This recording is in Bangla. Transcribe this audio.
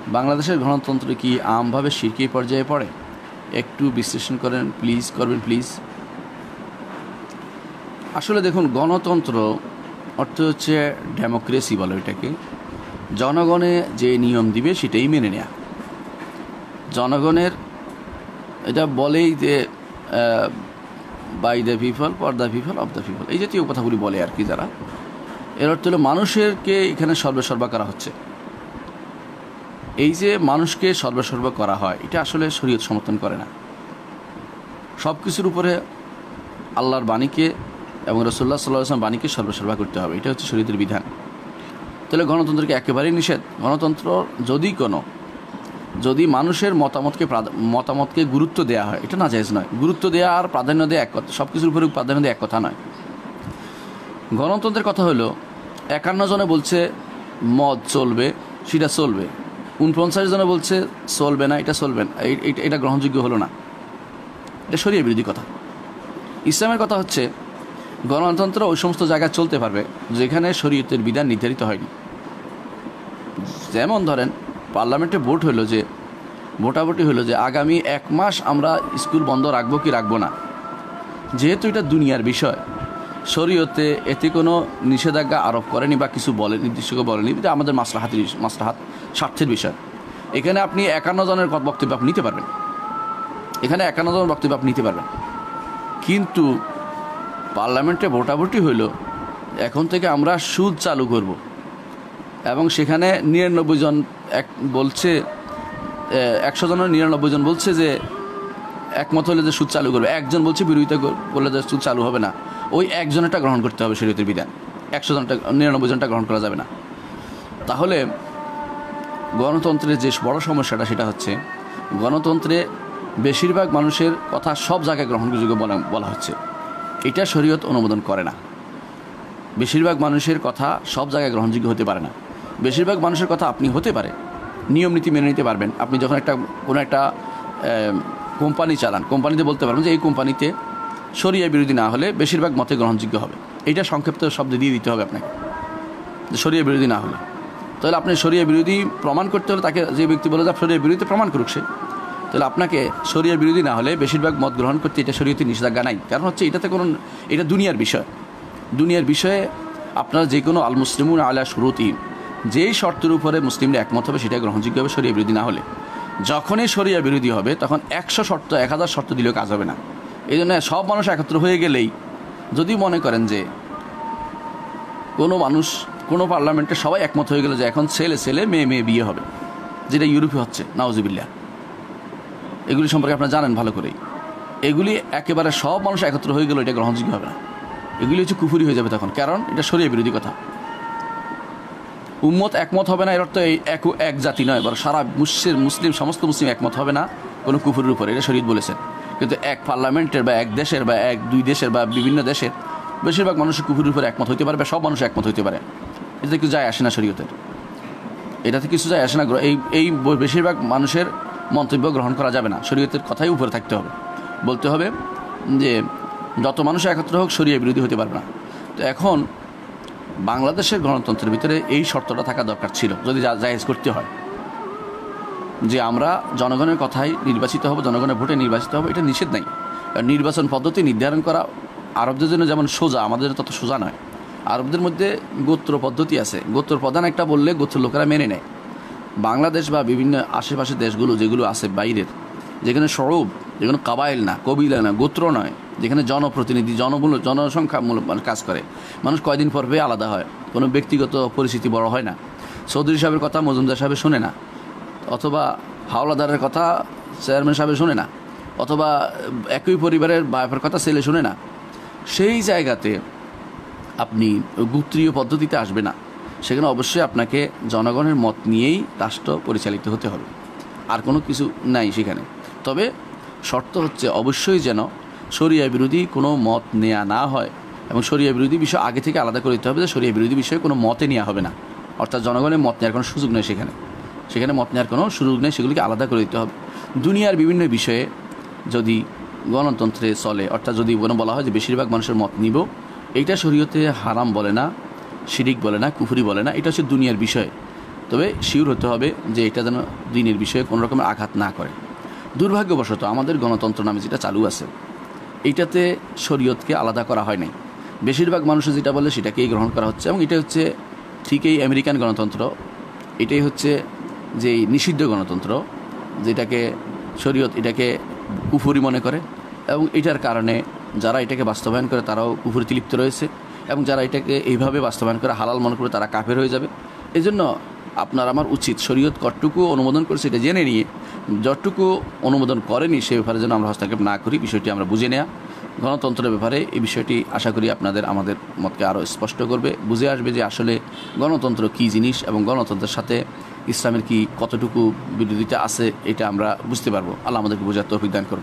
বাংলাদেশের গণতন্ত্র কি আমভাবে শিরকি পর্যায়ে পড়ে? একটু বিশ্লেষণ করবেন প্লিজ। আসলে দেখুন, গণতন্ত্র অর্থ হচ্ছে ডেমোক্রেসি বলে এটাকে। জনগণে যে নিয়ম দিবে সেটাই মেনে নেয়া। জনগণের এটা বলেই যে by the people, for the people, of the people, এই জাতীয় কথাগুলি বলে আর কি যারা। এর অর্থ হলো মানুষেরকে এখানে সর্বেসর্বা করা হচ্ছে। এই যে মানুষকে সর্বেসর্বা করা হয়, এটা আসলে শরীয়ত সমর্থন করে না। সব কিছুর উপরে আল্লাহর বাণীকে এবং রাসূলুল্লাহ সাল্লাল্লাহু আলাইহি ওয়াসাল্লাম বাণীকে সর্বেসর্বা করতে হবে, এটা হচ্ছে শরীয়তের বিধান। তাহলে গণতন্ত্রকে একেবারেই নিষেধ। গণতন্ত্র যদি মানুষের মতামতকে গুরুত্ব দেওয়া হয়, এটা নাজায়েজ নয়। গুরুত্ব দেওয়া আর প্রাধান্য দেওয়া এক কথা, সব কিছুর উপরে প্রাধান্য দেওয়া এক কথা নয়। গণতন্ত্রের কথা হলো 51 জনে বলছে মদ চলবে, সেটা চলবে। 49 জনে বলছে চলবে না, এটা চলবে না, এটা গ্রহণযোগ্য হলো না। এটা শরীয়ত বিরোধী কথা। ইসলামের কথা হচ্ছে গণতন্ত্র ওই সমস্ত জায়গায় চলতে পারবে যেখানে শরীয়তের বিধান নির্ধারিত হয়নি। যেমন ধরেন, পার্লামেন্টে ভোটাভুটি হলো যে আগামী 1 মাস আমরা স্কুল বন্ধ রাখবো কি রাখবো না। যেহেতু এটা দুনিয়ার বিষয়, শরীয়তে এতে কোনো নিষেধাজ্ঞা আরোপ করেনি বা কিছু নির্দিষ্ট বলেনি। এটা আমাদের মাসলাহাত স্বার্থের বিষয়। এখানে আপনি 51 জনের বক্তব্য আপনি নিতে পারবেন, কিন্তু পার্লামেন্টে ভোটাভুটি হইল এখন থেকে আমরা সুদ চালু করব, এবং সেখানে 99 জন বলছে, 100 জনের 99 জন বলছে যে একমত হলে যে সুদ চালু করবে, একজন বলছে বিরোধিতা করলে যে সুদ চালু হবে না। ওই একজনেরটা গ্রহণ করতে হবে শরীয়তের বিধান, 99 জনটা গ্রহণ করা যাবে না। তাহলে গণতন্ত্রের যে বড় সমস্যাটা সেটা হচ্ছে গণতন্ত্রে বেশিরভাগ মানুষের কথা সব জায়গায় গ্রহণযোগ্য বলা হচ্ছে। এটা শরীয়ত অনুমোদন করে না। বেশিরভাগ মানুষের কথা সব জায়গায় গ্রহণযোগ্য হতে পারে না। বেশিরভাগ মানুষের কথা আপনি হতে পারে নিয়ম নীতি মেনে নিতে পারবেন। আপনি যখন কোনো একটা কোম্পানি চালান, কোম্পানিতে বলতে পারবেন যে এই কোম্পানিতে শরিয়া বিরোধী না হলে বেশিরভাগ মতে গ্রহণযোগ্য হবে। এইটা সংক্ষিপ্ত শব্দ দিয়ে দিতে হবে আপনাকে, যে শরিয়া বিরোধী না হলে। তাহলে আপনি শরিয়া বিরোধী প্রমাণ করতে হলে তাকে, যে ব্যক্তি বলে যে শরিয়া বিরোধী প্রমাণ করুক সে, তাহলে আপনাকে শরিয়া বিরোধী না হলে বেশিরভাগ মত গ্রহণ করতে এটা শরীয়তে নিষেধাজ্ঞা নাই। কারণ হচ্ছে এটা দুনিয়ার বিষয়ে আপনারা যে কোনো আল মুসলিমুন আলা শুরুতি, যেই শর্তের উপরে মুসলিমরা একমত হবে সেটা গ্রহণযোগ্য হবে শরিয়া বিরোধী না হলে। যখনই শরিয়া বিরোধী হবে তখন 100 শর্ত 1000 শর্ত দিলেও কাজ হবে না। এই জন্য সব মানুষ একত্র হয়ে গেলেই, যদি মনে করেন যে কোনো পার্লামেন্টে সবাই একমত হয়ে গেল যে এখন ছেলে মেয়ে বিয়ে হবে, যেটা ইউরোপে হচ্ছে, নাউজুবিল্লাহ, এগুলি সম্পর্কে আপনারা জানেন ভালো করেই। এগুলি একেবারে সব মানুষ একত্র হয়ে গেল, এটা গ্রহণযোগ্য হবে না। এগুলি হচ্ছে কুফরি হয়ে যাবে তখন, কারণ এটা শরিয়া বিরোধী কথা। উম্মত একমত হবে না এর অর্থ এক জাতি নয়, বরং সারা সমস্ত মুসলিম একমত হবে না কোনো কুফরির উপরে, এটা শরীয়ত বলেছেন। কিন্তু এক পার্লামেন্টের বা এক দেশের বা দুই দেশের বা বিভিন্ন দেশের বেশিরভাগ মানুষ কুফরির উপরে একমত হইতে পারে, বা সব মানুষ একমত হইতে পারে। এটাতে কিছু যায় আসে না শরীয়তের, এটাতে কিছু যায় আসে না। এই বেশিরভাগ মানুষের মন্তব্য গ্রহণ করা যাবে না, শরীয়তের কথাই উপরে থাকতে হবে। বলতে হবে যে যত মানুষ একত্র হোক শরিয়া বিরোধী হতে পারবে না। তো এখন বাংলাদেশের গণতন্ত্রের ভিতরে এই শর্তটা থাকা দরকার ছিল, যদি জায়েজ করতে হয় যে আমরা জনগণের কথাই নির্বাচিত হব, জনগণের ভোটে নির্বাচিত হব, এটা নিষেধ নাই। নির্বাচন পদ্ধতি নির্ধারণ করা আরবদের জন্য যেমন সোজা, আমাদের তত সোজা নয়। আরবদের মধ্যে গোত্র পদ্ধতি আছে, গোত্র প্রধান একটা বললে গোত্র লোকেরা মেনে নেয়। বাংলাদেশ বা বিভিন্ন আশেপাশের দেশগুলো যেগুলো আছে বাইরের, যেখানে সরব, যেখানে কাবাইল না, কবিলা না, গোত্র নয়, যেখানে জনপ্রতিনিধি জনসংখ্যা কাজ করে, মানুষ কয়দিন পর আলাদা হয়, কোনো ব্যক্তিগত পরিস্থিতি বড় হয় না। চৌধুরী সাহেবের কথা মজুমদার সাহেব শোনে না, অথবা হাওলাদারের কথা চেয়ারম্যান সাহেব শোনে না, অথবা একই পরিবারের বাপের কথা ছেলে শোনে না। সেই জায়গাতে আপনি গোত্রীয় পদ্ধতিতে আসবে না। সেখানে অবশ্যই আপনাকে জনগণের মত নিয়েই রাষ্ট্র পরিচালিত হতে হবে, আর কোনো কিছু নাই সেখানে। তবে শর্ত হচ্ছে অবশ্যই যেন শরিয়া বিরোধী কোনো মত নেওয়া না হয়, এবং শরিয়া বিরোধী বিষয় আগে থেকে আলাদা করে দিতে হবে যে শরিয়া বিরোধী বিষয়ে কোনো মতে নেওয়া হবে না, অর্থাৎ জনগণের মত নেওয়ার কোনো সুযোগ নেই, সেখানে মত নেওয়ার কোনো সুযোগ নেই, সেগুলিকে আলাদা করে দিতে হবে। দুনিয়ার বিভিন্ন বিষয়ে যদি গণতন্ত্রে চলে, অর্থাৎ যদি বলা হয় যে বেশিরভাগ মানুষের মত নিব, এইটা শরীয়তে হারাম বলে না, শিরিক বলে না, কুফরি বলে না, এটা হচ্ছে দুনিয়ার বিষয়। তবে শিওর হতে হবে যে এটা যেন দিনের বিষয়ে কোনো রকমের আঘাত না করে। দুর্ভাগ্যবশত আমাদের গণতন্ত্র নামে যেটা চালু আছে এইটাতে শরীয়তকে আলাদা করা হয় নাই। বেশিরভাগ মানুষ যেটা বলে সেটাকেই গ্রহণ করা হচ্ছে, এবং এটা হচ্ছে ঠিকই আমেরিকান গণতন্ত্র। এটাই হচ্ছে যে নিষিদ্ধ গণতন্ত্র, যেটাকে শরীয়ত এটাকে কুফরি মনে করে, এবং এটার কারণে যারা এটাকে বাস্তবায়ন করে তারাও কুফরিতে লিপ্ত রয়েছে, এবং যারা এটাকে এইভাবে বাস্তবায়ন করে হালাল মনে করে তারা কাফের হয়ে যাবে। এই জন্য আপনার আমার উচিত শরীয়ত কতটুকু অনুমোদন করেছে এটা জেনে নিয়ে, যতটুকু অনুমোদন করেনি সে ব্যাপারে যেন আমরা হস্তক্ষেপ না করি, বিষয়টি আমরা বুঝে নেওয়া। গণতন্ত্রের ব্যাপারে এই বিষয়টি আশা করি আমাদের মতকে আরও স্পষ্ট করবে, বুঝে আসবে যে আসলে গণতন্ত্র কী জিনিস এবং গণতন্ত্রের সাথে ইসলামের কি কতটুকু বিরোধিতা আছে এটা আমরা বুঝতে পারবো। আল্লাহ আমাদেরকে বোঝার তৌফিক দান করুন।